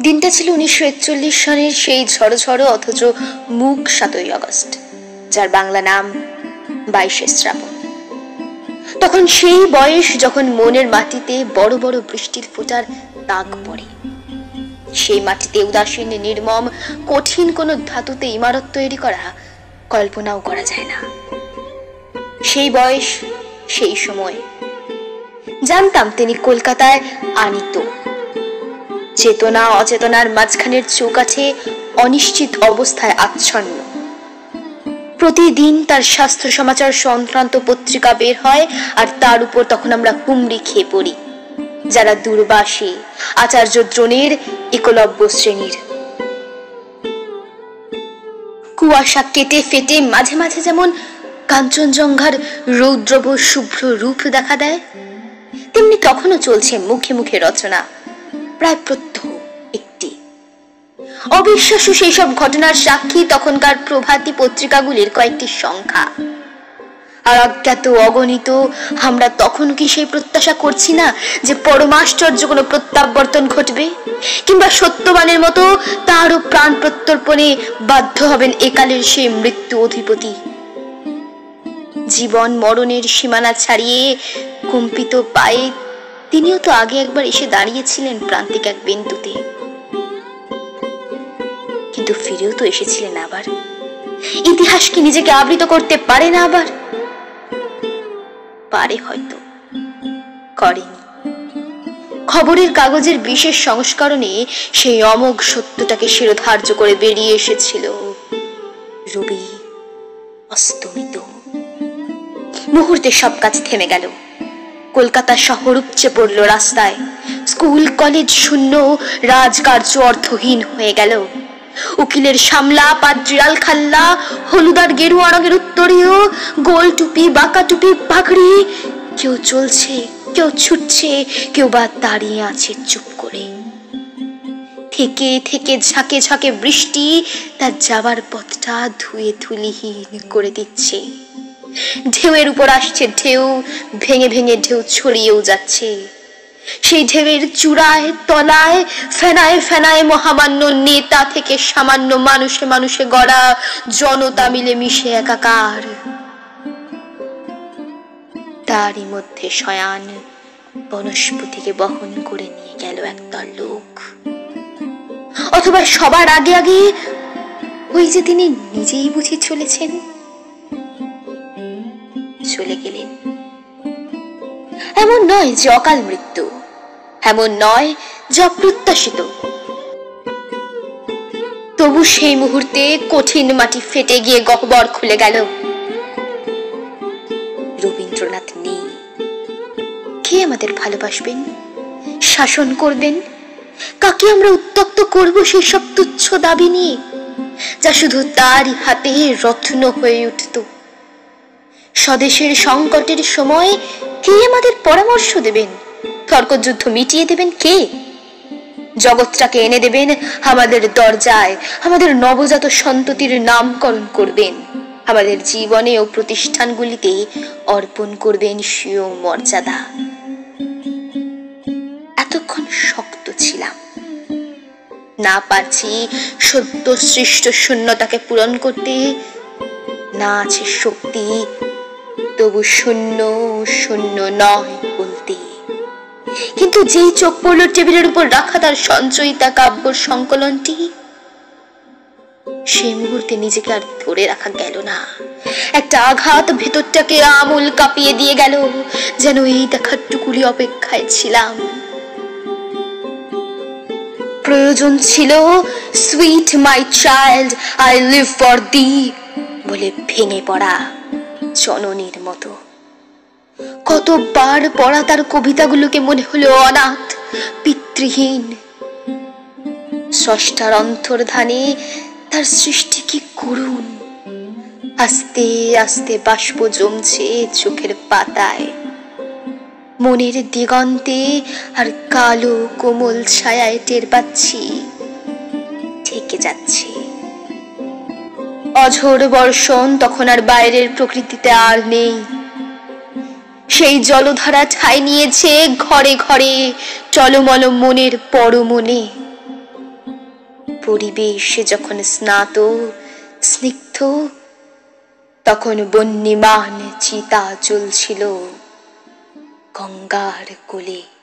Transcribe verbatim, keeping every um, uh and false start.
দিনটা ছিল উনিশশো একচল্লিশ সনের সেই ঝড়ো ঝড়ো অথচ মুখ সাতই আগস্ট, যার বাংলা নাম বাইশে শ্রাবণ। তখন সেই বয়স যখন মনের মাটিতে বড় বড় বৃষ্টির ফোঁটার দাগ পড়ে। সেই মাটিতে উদাসীন নির্মম কঠিন কোন ধাতুতে ইমারত তৈরি করা কল্পনাও করা যায় না। সেই বয়স, সেই সময় জানতাম তিনি কলকাতায় আনিত। চেতনা অচেতনার মাঝখানের চৌকাঠে অনিশ্চিত অবস্থায় আচ্ছন্ন। প্রতিদিন তার স্বাস্থ্য সমাচার সংক্রান্ত পত্রিকা বের হয়, আর তার উপর তখন আমরা হুমড়ি খেয়ে পড়ি, যারা দুর্বাসী আচার্য দ্রোণের একলব্য শ্রেণীর। কুয়াশা কেটে ফেটে মাঝে মাঝে যেমন কাঞ্চনজঙ্ঘার রৌদ্রব শুভ্র রূপ দেখা দেয়, তেমনি তখনও চলছে মুখে মুখে রচনা, প্রায় প্রত্যহ একটি। অবিশ্বাস্য সেই সব ঘটনার সাক্ষী তখনকার প্রভাতী পত্রিকাগুলির কয়েকটি সংখ্যা। আর অজ্ঞাত অগণিত আমরা তখন কি সেই প্রত্যাশা করছি না যে পরমাশ্চর্য কোনো প্রত্যাবর্তন ঘটবে, কিংবা সত্যবানের মতো তারও প্রাণ প্রত্যর্পণে বাধ্য হবেন একালের সেই মৃত্যু অধিপতি। জীবন মরণের সীমানা ছাড়িয়ে কম্পিত পায়ে তিনিও তো আগে একবার এসে দাঁড়িয়েছিলেন প্রান্তিক এক বিন্দুতে, কিন্তু ফিরেও তো এসেছিলেন আবার। ইতিহাস কি নিজেকে আবৃত করতে পারে না? আবার পারে, হয়তো করেনি। খবরের কাগজের বিশেষ সংস্করণে সেই অমোঘ সত্যটাকে শিরোধার্য করে বেরিয়ে এসেছিল, রবি অস্তমিত। মুহূর্তে সব কাজ থেমে গেল। কলকাতা শহর উপচে পড়ল রাস্তায়। স্কুল কলেজ শূন্য, রাজকার্য অর্থহীন হয়ে গেল। উকিলের সামলা, পাদ্রিয়াল খাল্লা, হলুদার গেরুয়া রঙের উত্তরীয়, গোল টুপি, বাঁকা টুপি, পাগড়ি, কেউ চলছে, কেউ ছুটছে, কেউ বা দাঁড়িয়ে আছে চুপ করে। থেকে থেকে ঝাঁকে ঝাঁকে বৃষ্টি তার যাবার পথটা ধুয়ে ধুলিহীন করে দিচ্ছে। ঢেউয়ের উপর আসছে ঢেউ, ভেঙে ভেঙে ঢেউ ছড়িয়েও যাচ্ছে। সেই ঢেউয়ের চূড়ায় তলায় ফেনায় ফেনায় মহামান্য নেতা থেকে সামান্য মানুষে মানুষে গড়া জনতা মিলে মিশে একাকার। তারই মধ্যে শয়ান বনস্পতিকে বহন করে নিয়ে গেল একদল লোক। অথবা সবার আগে আগে ওই যে তিনি নিজেই বুঝে চলেছেন, চলে গেলেন। এমন নয় যে অকাল মৃত্যু, এমন নয় যে অপ্রত্যাশিত। তবু সেই মুহূর্তে কঠিন মাটি ফেটে গিয়ে গহ্বর খুলে গেল। রবীন্দ্রনাথ নেই। কে আমাদের ভালোবাসবেন, শাসন করবেন? কাকে আমরা উত্তক্ত করব সেই সব তুচ্ছ দাবি নিয়ে, যা শুধু তারই হাতে রত্ন হয়ে উঠত? স্বদেশের সংকটের সময় কে আমাদের পরামর্শ দেবেন? তর্কযুদ্ধ মিটিয়ে দেবেন কে? জগৎটাকে এনে দেবেন আমাদের দরজায়, আমাদের নবজাত সন্ততির নামকরণ করবেন, আমাদের জীবনে ও প্রতিষ্ঠানগুলিতে অর্পণ করবেন স্বীয় মর্যাদা। এতক্ষণ শক্ত ছিলাম, না পারছি সদ্য সৃষ্ট শূন্যতাকে পূরণ করতে, না আছে শক্তি তবু শূন্য শূন্য নয় বলতে। কিন্তু যেই চোখ পড়ল টেবিলের উপর রাখা তার সঞ্চয়িতা কাব্য সংকলনটি, সেই মুহূর্তে নিজেকে আর ধরে রাখা গেল না। একটা আঘাত ভেতরটাকে আমূল কাঁপিয়ে দিয়ে গেল, যেন এই দেখার টুকুলি অপেক্ষায় ছিলাম। প্রয়োজন ছিল sweet my child I live for thee বলে ভেঙে পড়া জননীর মতো। কতবার পড়া তার কবিতাগুলোকে মনে হলো অনাথ, পিতৃহীন। স্রষ্টার অন্তর্ধানে তার সৃষ্টি কি করুণ। আস্তে আস্তে বাষ্প জমছে চোখের পাতায়, মনের দিগন্তে আর কালো কোমল ছায়ায় টের পাচ্ছি ঠেকে যাচ্ছে। অঝোর বর্ষণ তখন আর বাইরের প্রকৃতিতে আর নেই। সেই জলধারা ঠাঁই নিয়েছে ঘরে ঘরে, টলমল মনের পরমনে। পরিবেশ যখন স্নাত স্নিগ্ধ, তখন বহ্নিমান চিতা জ্বলছিল গঙ্গার কোলে।